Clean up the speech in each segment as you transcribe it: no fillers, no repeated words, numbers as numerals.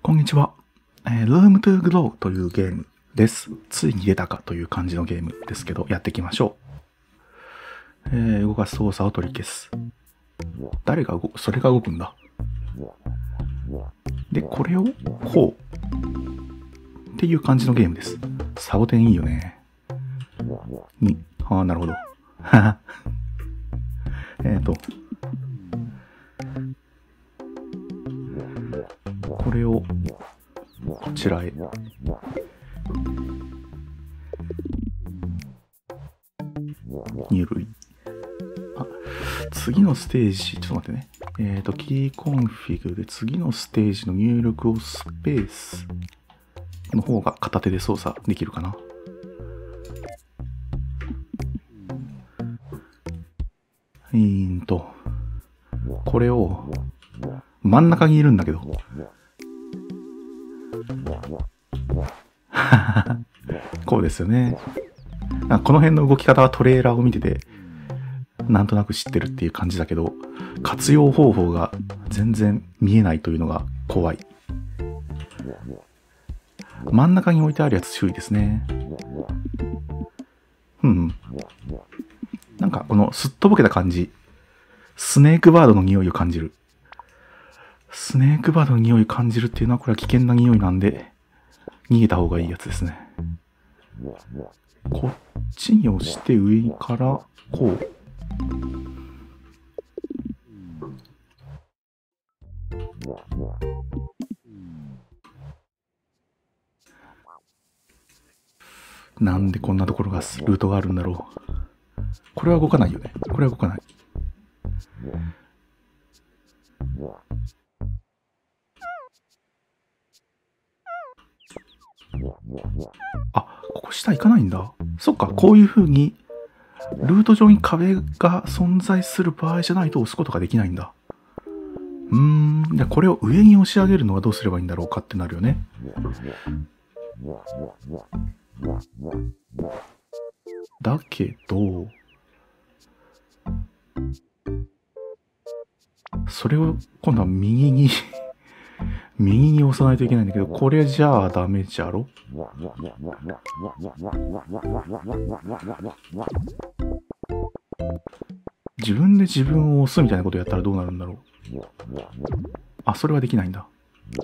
こんにちは。Room to Grow というゲームです。ついに出たかという感じのゲームですけど、やっていきましょう。動かす操作を取り消す。それが動くんだ。で、これをこう。っていう感じのゲームです。サボテンいいよね。なるほど。これをこちらへ。入類。次のステージ、ちょっと待ってね。キーコンフィグで次のステージの入力をスペースの方が片手で操作できるかな。これを真ん中にいるんだけど。こうですよね。この辺の動き方はトレーラーを見てて、なんとなく知ってるっていう感じだけど、活用方法が全然見えないというのが怖い。真ん中に置いてあるやつ注意ですね。なんかこのすっとぼけた感じ、スネークバードの匂いを感じる。スネークバードの匂いを感じるっていうのはこれは危険な匂いなんで、逃げた方がいいやつですね。こっちに押して上からこう。なんでこんなところがルートがあるんだろう。これは動かないよね。これは動かない。ここ下行かないんだ。そっか、こういう風にルート上に壁が存在する場合じゃないと押すことができないんだ。じゃあこれを上に押し上げるのはどうすればいいんだろうかってなるよね。だけど、それを今度は右に押さないといけないんだけど、これじゃあダメじゃろ？自分で自分を押すみたいなことやったらどうなるんだろう。それはできないんだ。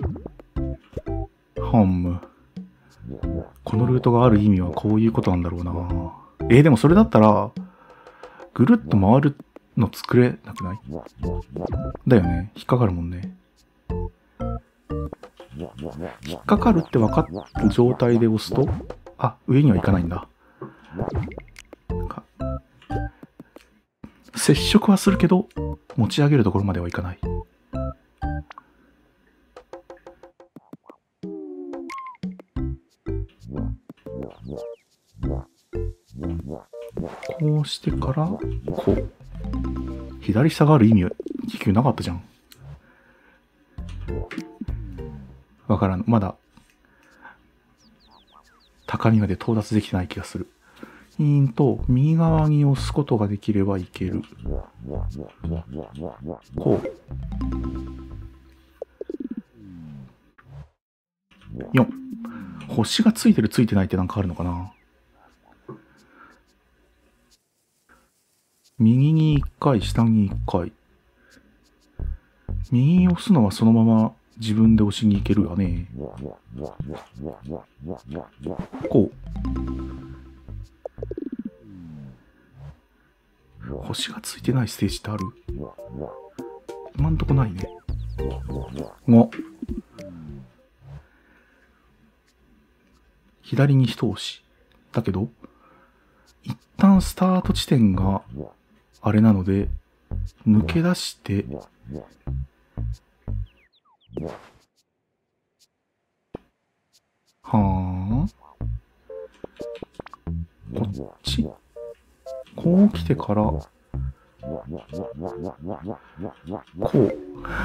このルートがある意味はこういうことなんだろうな。でもそれだったら、ぐるっと回るの作れなくない？だよね。引っかかるもんね。引っかかるって分かった状態で押すと、上には行かないんだ。接触はするけど、持ち上げるところまではいかない。こうしてから、こう。左下がある意味は結局なかったじゃん。わからん。まだ、高みまで到達できてない気がする。右側に押すことができればいける。こう。4。星がついてるついてないってなんかあるのかな？右に1回、下に1回。右に押すのはそのまま自分で押しに行けるよね。こう。星がついてないステージってある？今んとこないね。5。左に一押し。だけど、一旦スタート地点があれなので、抜け出して、こっち。こう来てから、こう。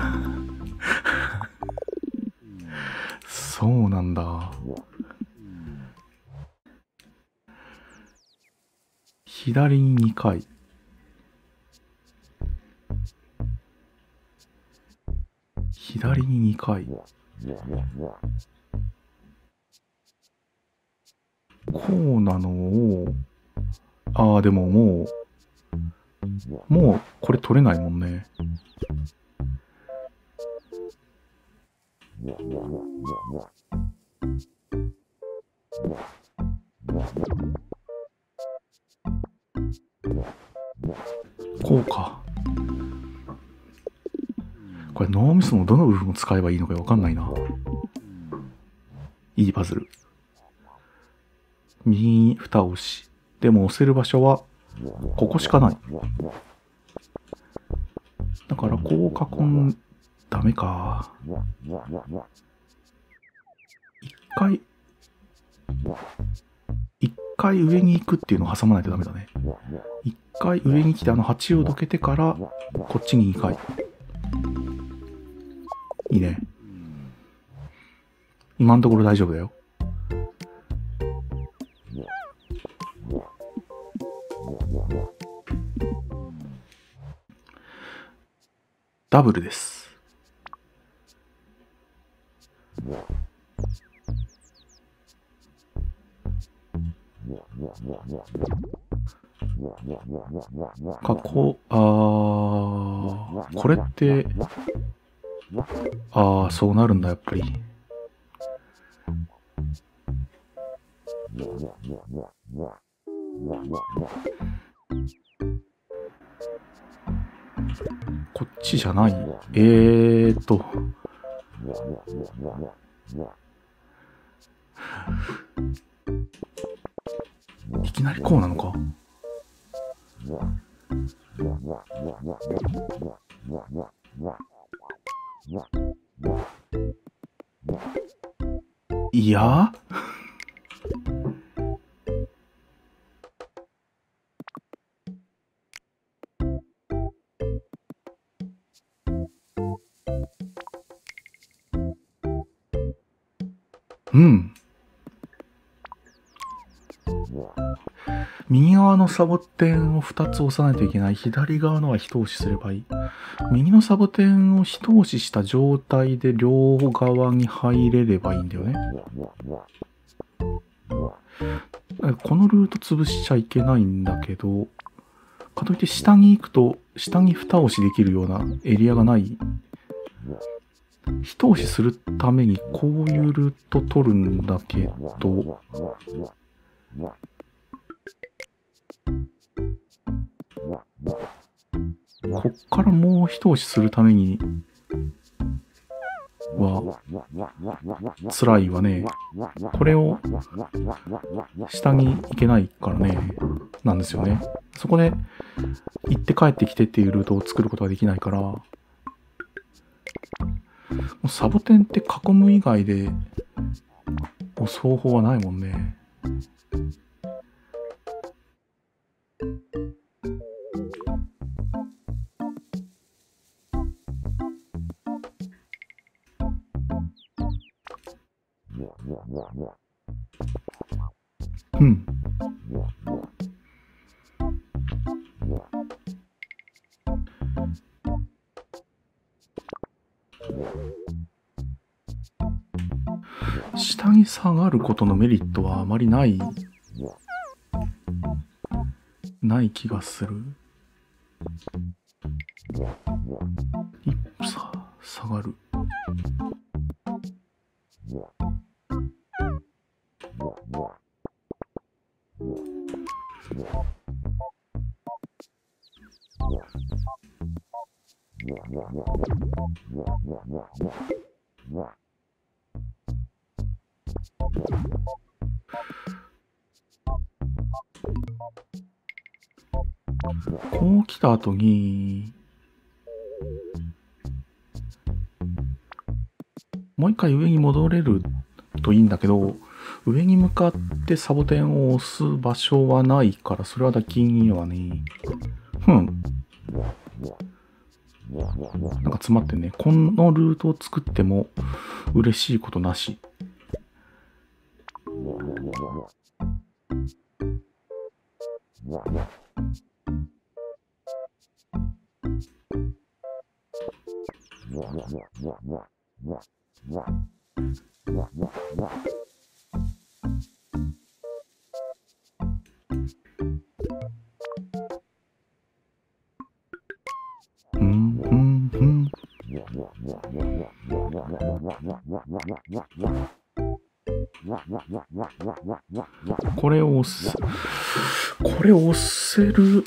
そうなんだ。左に2回。 左に2回。こうなのを、でももうこれ取れないもんね。こうか。これ脳みそのどの部分を使えばいいのかわかんないな。いいパズル。右に蓋を押し。でも押せる場所はここしかない。だからこう囲ん、ダメか。一回上に行くっていうのを挟まないとダメだね。一回上に来て8をどけてからこっちに2回。いいね。今のところ大丈夫だよ。ダブルです。これって、そうなるんだ、やっぱり。こっちじゃない。いきなりこうなのか。いやうん。右側のサボテンを2つ押さないといけない。左側のは一押しすればいい。右のサボテンを一押しした状態で両側に入れればいいんだよね。このルート潰しちゃいけないんだけど、かといって下に行くと、下に2押しできるようなエリアがない。一押しするためにこういうルート取るんだけど、こっからもう一押しするためには辛いわね。これを下に行けないからね、なんですよね。そこで行って帰ってきてっていうルートを作ることができないから、サボテンって囲む以外で押す方法はないもんね。うん。下に下がることのメリットはあまりない気がする。一歩下がる。こう来た後に、もう一回上に戻れるといいんだけど、上に向かってサボテンを押す場所はないから、それはできんよね。なんか詰まってんね。このルートを作っても嬉しいことなし。 これを押せる。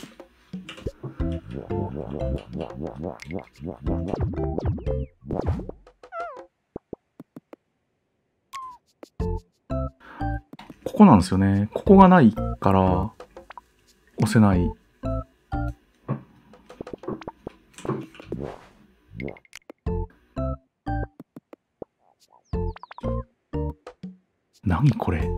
ここなんですよね。ここがないから押せない。何これ。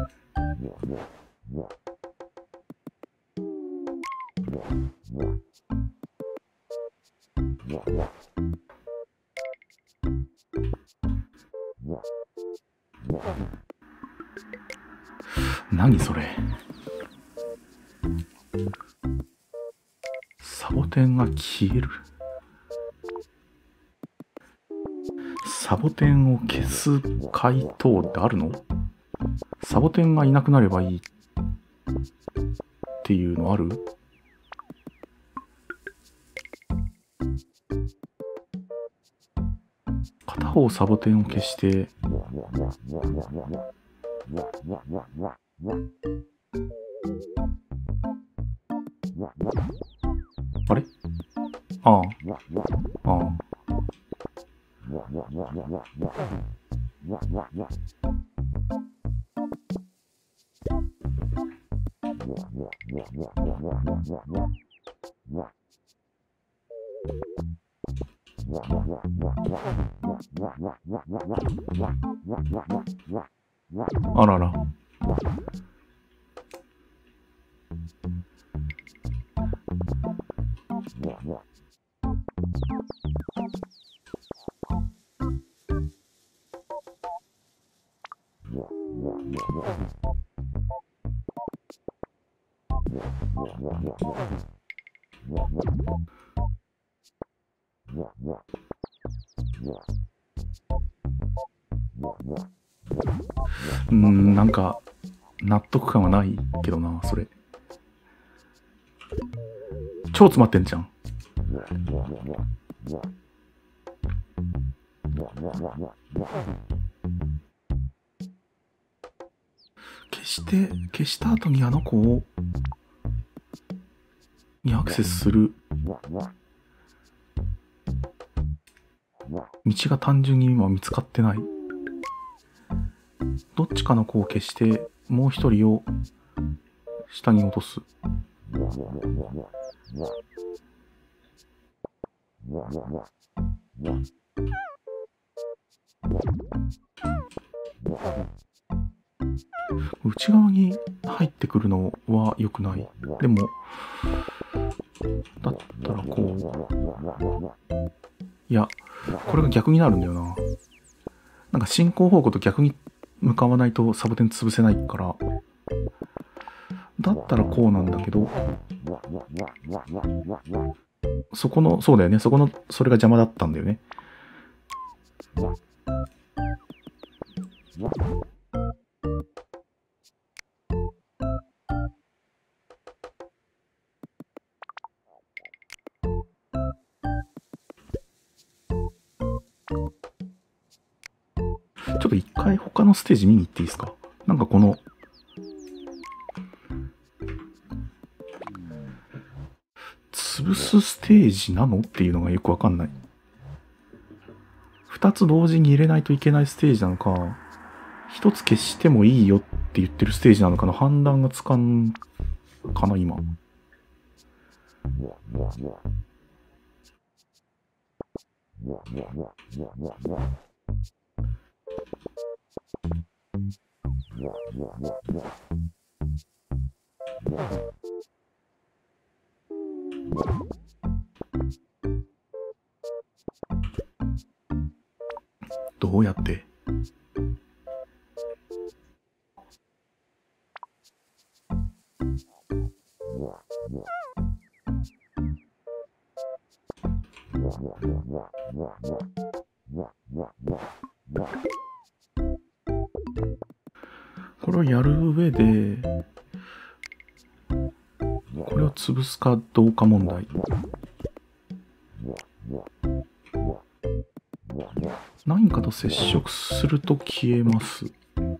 何それ。サボテンが消える。サボテンを消す回答ってあるの？サボテンがいなくなればいいっていうのある？片方サボテンを消してあれ？ああ。ああ。あらら。なんか納得感はないけどな、それ。超詰まってんじゃん。消した後にあの子にアクセスする道が単純に今見つかってない。どっちかの子を消してもう一人を下に落とす。内側に入ってくるのは良くない。でもだったらこう、いやこれが逆になるんだよな。なんか進行方向と逆に向かわないとサボテン潰せないから、だったらこうなんだけど、そうだよね。それが邪魔だったんだよね。ちょっと一回他のステージ見に行っていいですか？なんかこの潰すステージなのっていうのがよくわかんない。2つ同時に入れないといけないステージなのか、1つ消してもいいよって言ってるステージなのかの判断がつかんかな今。どうやってこれをやる上で、これを潰すかどうか問題。何かと接触すると消えます。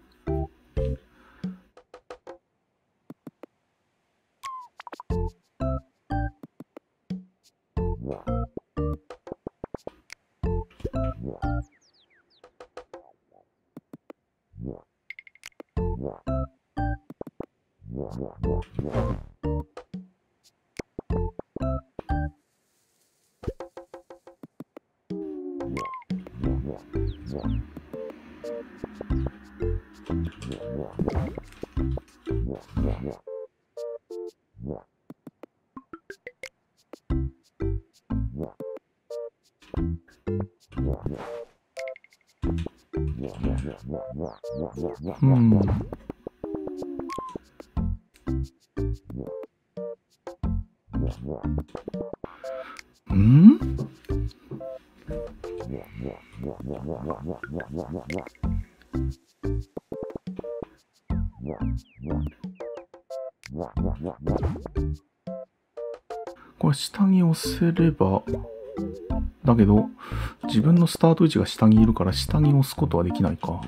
これ下に押せれば、だけど自分のスタート位置が下にいるから下に押すことはできないか。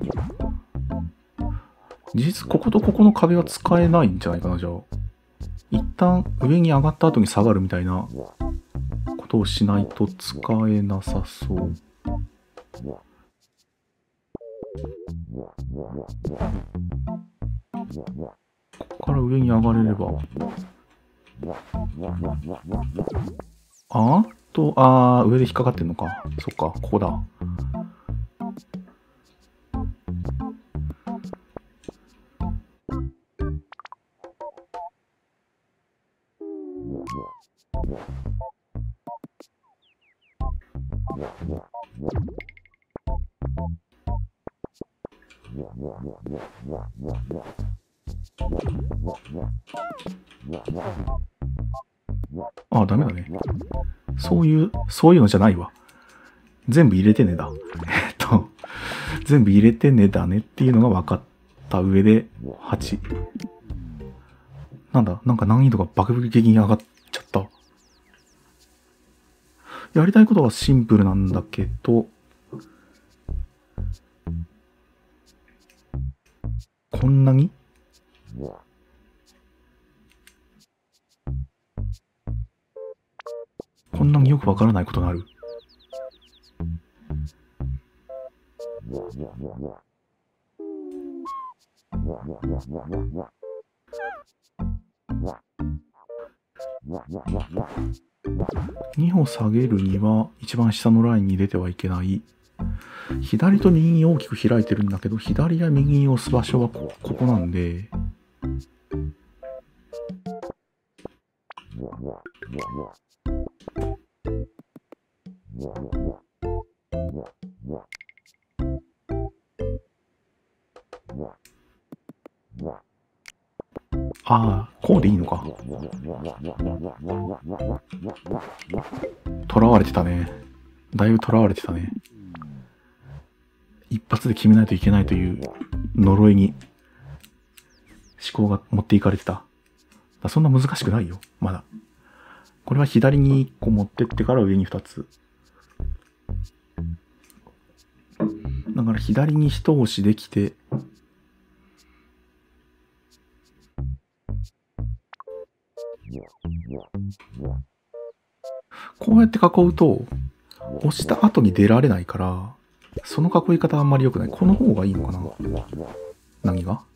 事実こことここの壁は使えないんじゃないかな。じゃあ一旦上に上がった後に下がるみたいなことをしないと使えなさそう。ここから上に上がれれば。上で引っかかってんのか。そっか、ここだ。ダメだね。そういうのじゃないわ。全部入れてねだ。全部入れてねだねっていうのが分かった上で、8。なんか難易度が爆撃的に上がっちゃった。やりたいことはシンプルなんだけど、こんなによくわからないことがある。2歩下げるには一番下のラインに出てはいけない。左と右に大きく開いてるんだけど、左や右に押す場所はここなんで、こうでいいのか。囚われてたね。だいぶ囚われてたね。一発で決めないといけないという呪いに思考が持っていかれてた。そんな難しくないよ、まだ。これは左に1個持ってってから上に2つ。だから左に一押しできて、こうやって囲うと、押した後に出られないから、その囲い方あんまり良くない。この方がいいのかな。何が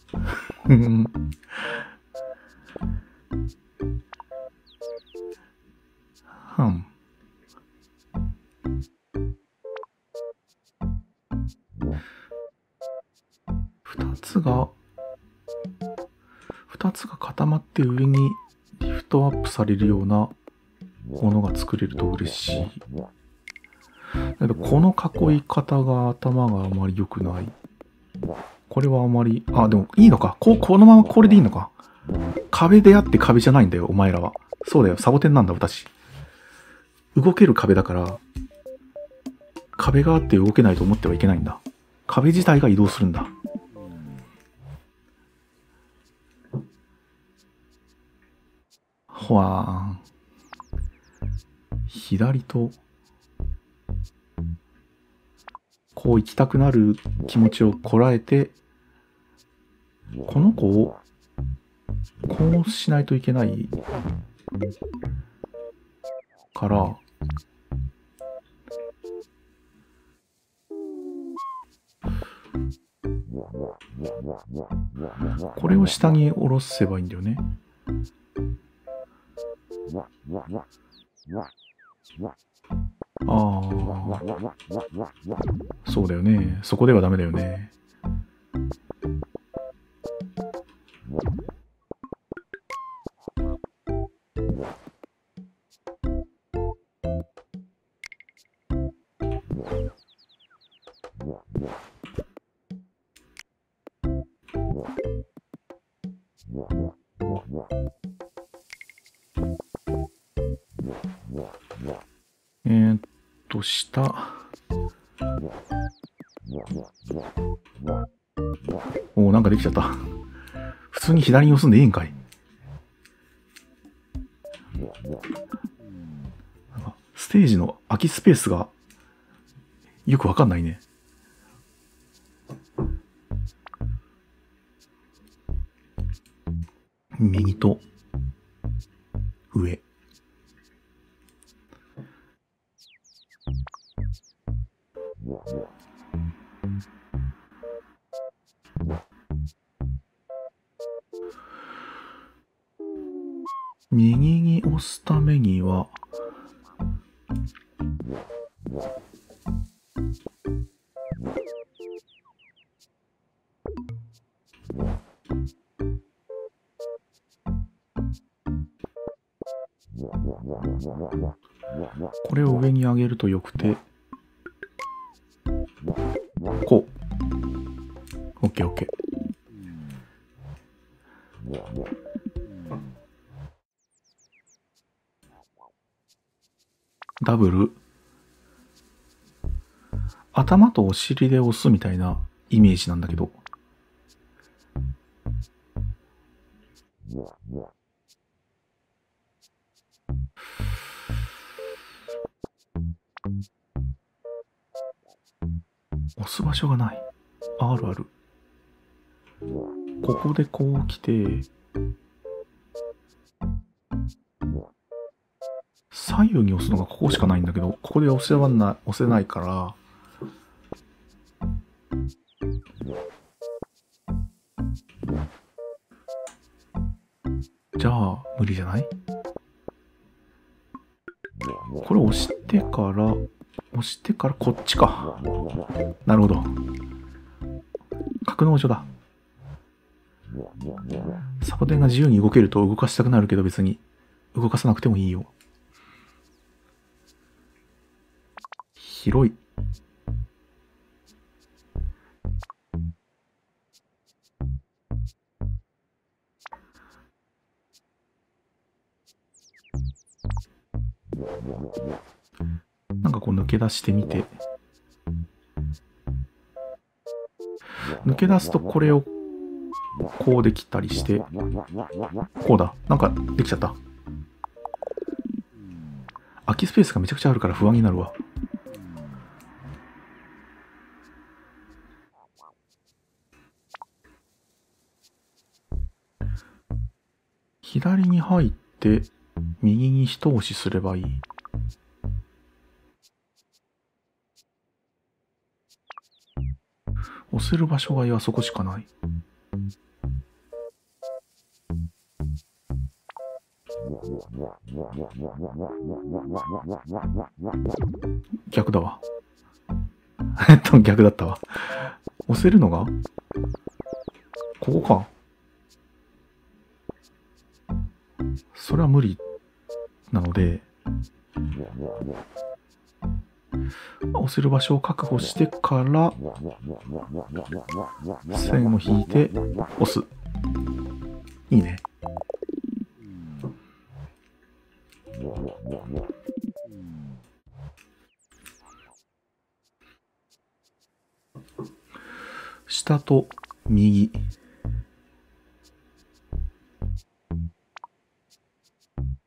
2つが固まって上にリフトアップされるようなものが作れると嬉しい。だけどこの囲い方が頭があまり良くない。これはあまり、でもいいのか。このままこれでいいのか。壁であって壁じゃないんだよ、お前らは。そうだよ、サボテンなんだ、私。動ける壁だから、壁があって動けないと思ってはいけないんだ。壁自体が移動するんだ。 ほわーん。左と、こう行きたくなる気持ちをこらえて、この子を、こうしないといけないから、これを下に下ろせばいいんだよね。ああ、そうだよね。そこではダメだよね。下。おお、なんかできちゃった。普通に左に押すんでいいんかい。ステージの空きスペースがよくわかんないね。右と上。右に押すためには、これを上に上げるとよくて、こう。オッケーオッケー。ダブル。頭とお尻で押すみたいなイメージなんだけど。押す場所がない。あるある。ここでこう来て、左右に押すのがここしかないんだけど、ここで押せないから、じゃあ、無理じゃない？これ押してからこっちか。なるほど。格納所だ。サボテンが自由に動けると動かしたくなるけど別に動かさなくてもいいよ。広い。なんかこう抜け出してみて。抜け出すとこれをこうできたりして、こうだ。なんかできちゃった。空きスペースがめちゃくちゃあるから不安になるわ。左に入って、右に一押しすればいい。押せる場所があそこしかない。逆だわ。逆だったわ。押せるのがここか。それは無理なので、押せる場所を確保してから、線を引いて押す。いいね。下と右。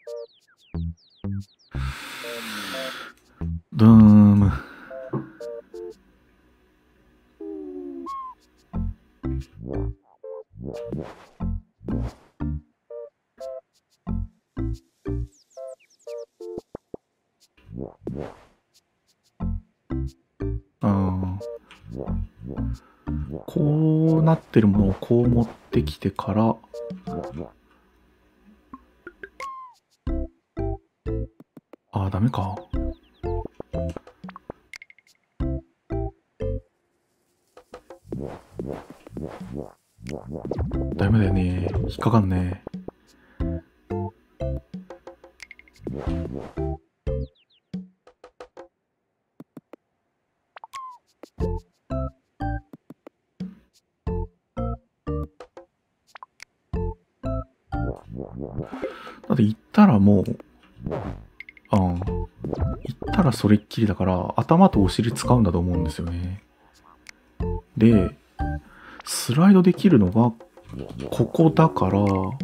ドゥーム。こうなってるものをこう持ってきてから、ああ、ダメか。ダメだよね。引っかかんね。だって行ったらもう、行ったらそれっきりだから、頭とお尻使うんだと思うんですよね。で、スライドできるのが、ここだから、こ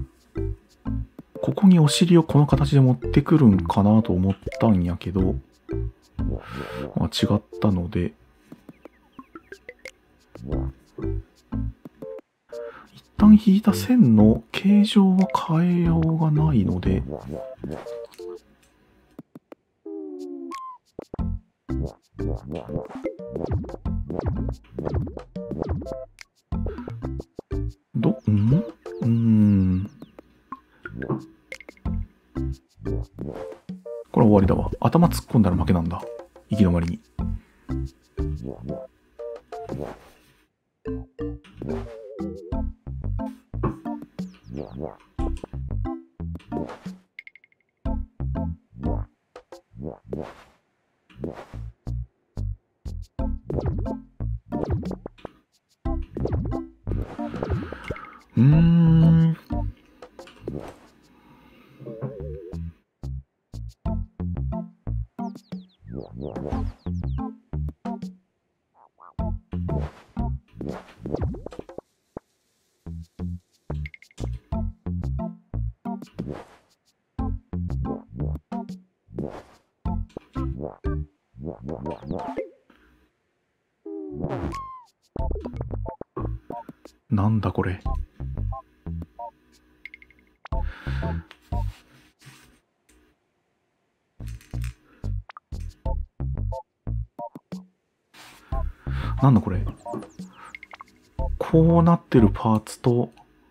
こにお尻をこの形で持ってくるんかなと思ったんやけど、まあ、違ったので、一旦引いた線の形状は変えようがないので、これ終わりだわ。頭突っ込んだら負けなんだ。行き止まりに。なんだこれ。なんだこれ。こうなってるパーツと、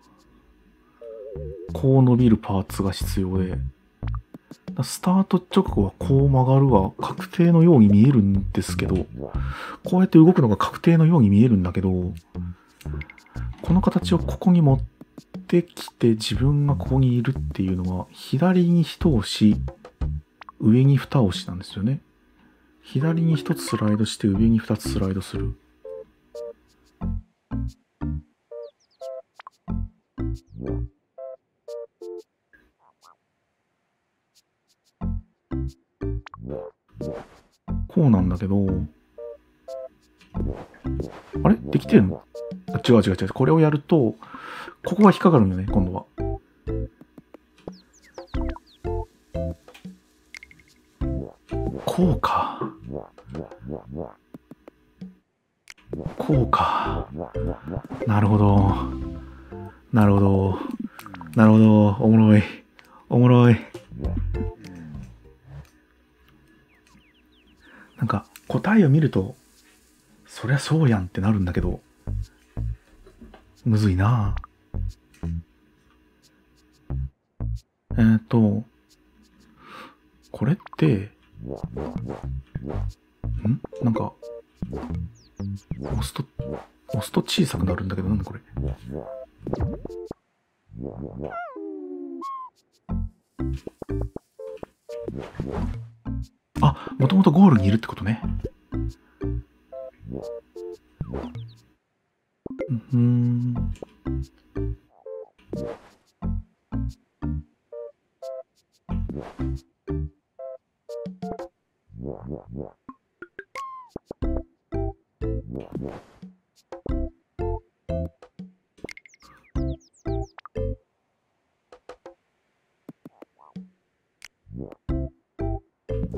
こう伸びるパーツが必要で、スタート直後はこう曲がるは確定のように見えるんですけど、こうやって動くのが確定のように見えるんだけど、この形をここに持ってきて自分がここにいるっていうのは、左に一押し、上に二押しなんですよね。左に一つスライドして上に二つスライドする。こうなんだけど、あれできてるの？違う違う違う。これをやると、ここが引っかかるんだね、今度は。こうか。こうか。なるほど。なるほど。なるほど。おもろい。おもろい。なんか、答えを見ると、そりゃそうやんってなるんだけど、むずいなぁ。これって、なんか、押すと小さくなるんだけど、なんだこれ。あ、もともとゴールにいるってことね。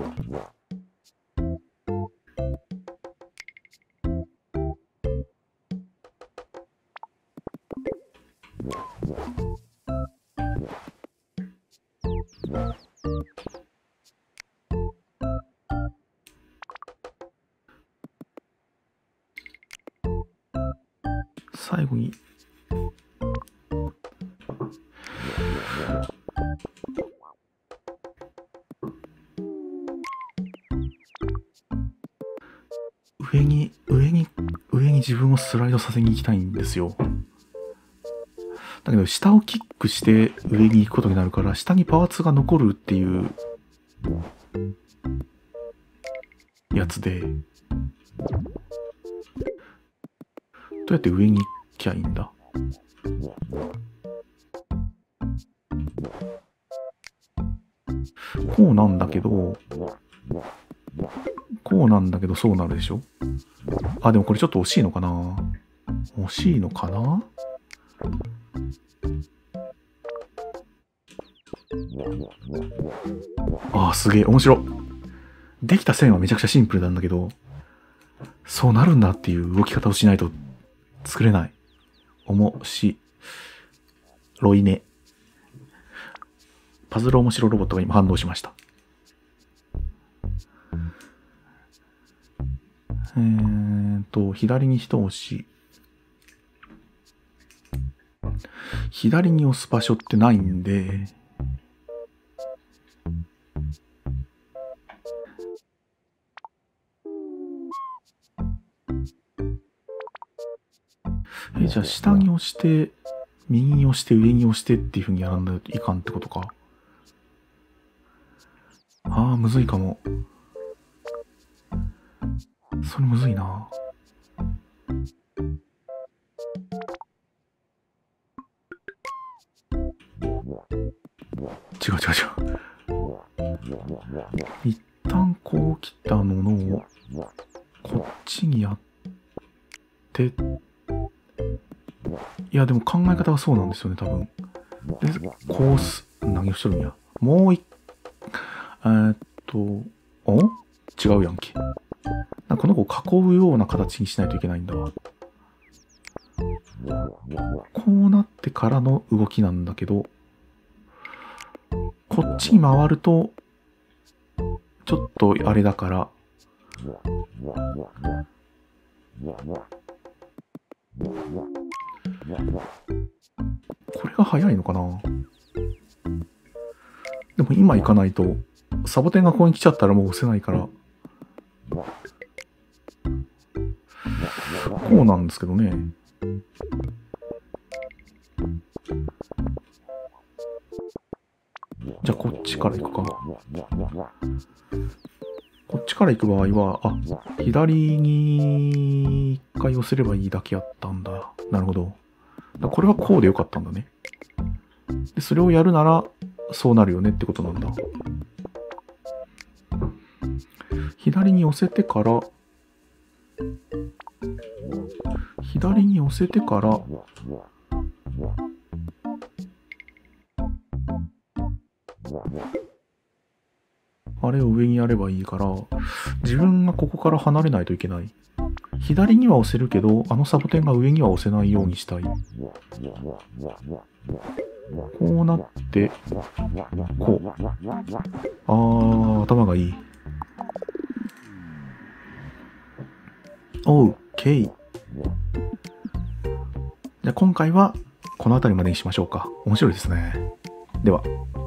最後に上に自分をスライドさせに行きたいんですよ。だけど下をキックして上に行くことになるから、下にパーツが残るっていうやつで、どうやって上に行きゃいいんだ。こうなんだけどそうなるでしょ。あ、でもこれちょっと惜しいのかな。あー、すげえ面白い。できた線はめちゃくちゃシンプルなんだけど、そうなるんだっていう動き方をしないと作れない。面白いね。パズル面白ロボットが今反応しました。左に一押し。左に押す場所ってないんで、じゃあ下に押して、右に押して、上に押してっていう風にやらないといかんってことか。ああ、むずいかも。それむずいな。違う。一旦こう来たものをこっちにやって、いやでも考え方はそうなんですよね、多分。で、こう何をしとるんや。もう違うやんけ。この子を囲うような形にしないといけないんだわ。こうなってからの動きなんだけど、こっちに回るとちょっとあれだから、これが早いのかな。でも今行かないとサボテンがここに来ちゃったらもう押せないから、こうなんですけどね。じゃあこっちから行くか。こっちから行く場合は、左に一回寄せればいいだけやったんだ。なるほど。これはこうでよかったんだね。で、それをやるならそうなるよねってことなんだ。左に寄せてから、あれを上にやればいいから、自分がここから離れないといけない。左には押せるけど、あのサボテンが上には押せないようにしたい。こうなって、こう。頭がいい。オーケー。じゃあ今回はこの辺りまでにしましょうか。面白いですね。では。